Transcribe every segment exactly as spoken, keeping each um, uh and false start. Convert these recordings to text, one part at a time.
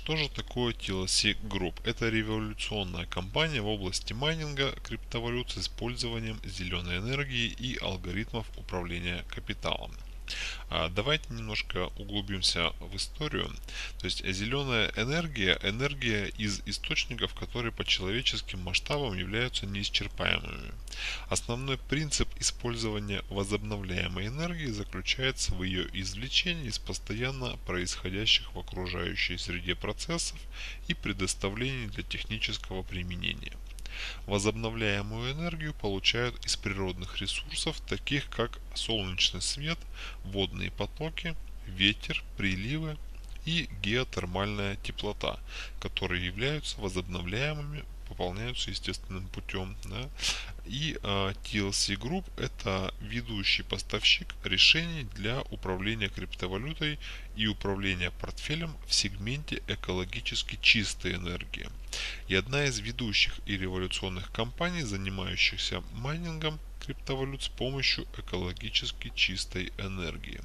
что же такое ти эл си Group? Это революционная компания в области майнинга криптовалют с использованием зеленой энергии и алгоритмов управления капиталом. А, Давайте немножко углубимся в историю. То есть зеленая энергия – энергия из источников, которые по человеческим масштабам являются неисчерпаемыми. Основной принцип использования возобновляемой энергии заключается в ее извлечении из постоянно происходящих в окружающей среде процессов и предоставлении для технического применения. Возобновляемую энергию получают из природных ресурсов, таких как солнечный свет, водные потоки, ветер, приливы и геотермальная теплота, которые являются возобновляемыми, пополняются естественным путем. Да? И э, ти эл си Group – это ведущий поставщик решений для управления криптовалютой и управления портфелем в сегменте экологически чистой энергии. И одна из ведущих и революционных компаний, занимающихся майнингом криптовалют с помощью экологически чистой энергии.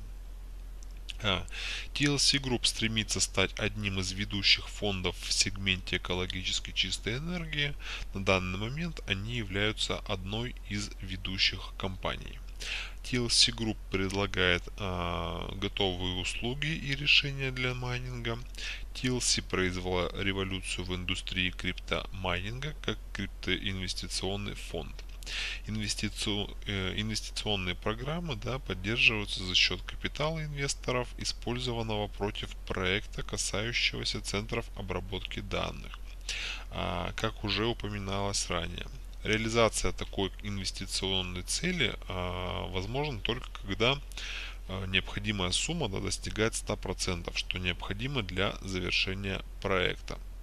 А, ти эл си Group стремится стать одним из ведущих фондов в сегменте экологически чистой энергии. На данный момент они являются одной из ведущих компаний. ти эл си Group предлагает а, готовые услуги и решения для майнинга. ти эл си произвела революцию в индустрии криптомайнинга как криптоинвестиционный фонд. Инвестицию, э, инвестиционные программы, да, поддерживаются за счет капитала инвесторов, использованного против проекта, касающегося центров обработки данных. А, как уже упоминалось ранее. Реализация такой инвестиционной цели а, возможна только когда а, необходимая сумма, да, достигает ста процентов, что необходимо для завершения проекта.